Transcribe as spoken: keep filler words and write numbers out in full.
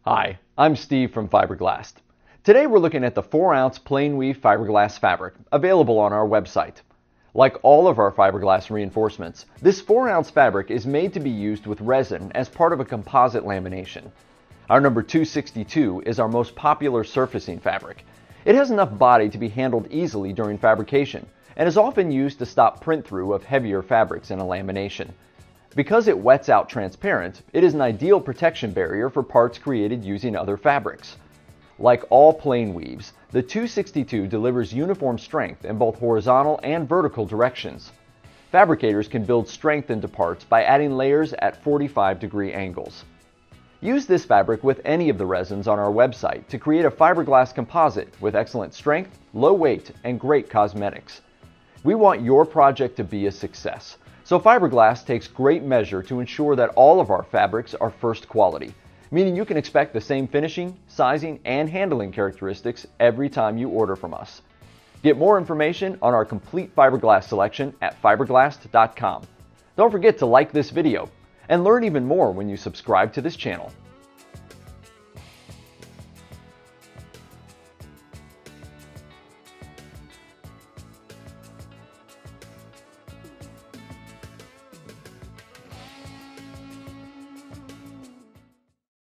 Hi, I'm Steve from Fiberglass. Today we're looking at the four ounce plain weave fiberglass fabric available on our website. Like all of our fiberglass reinforcements, this four ounce fabric is made to be used with resin as part of a composite lamination. Our number two sixty-two is our most popular surfacing fabric. It has enough body to be handled easily during fabrication and is often used to stop print through of heavier fabrics in a lamination. Because it wets out transparent, it is an ideal protection barrier for parts created using other fabrics. Like all plain weaves, the two sixty-two delivers uniform strength in both horizontal and vertical directions. Fabricators can build strength into parts by adding layers at forty-five degree angles. Use this fabric with any of the resins on our website to create a fiberglass composite with excellent strength, low weight, and great cosmetics. We want your project to be a success, so Fiberglass takes great measure to ensure that all of our fabrics are first quality, meaning you can expect the same finishing, sizing, and handling characteristics every time you order from us. Get more information on our complete fiberglass selection at fiberglass dot com. Don't forget to like this video and learn even more when you subscribe to this channel.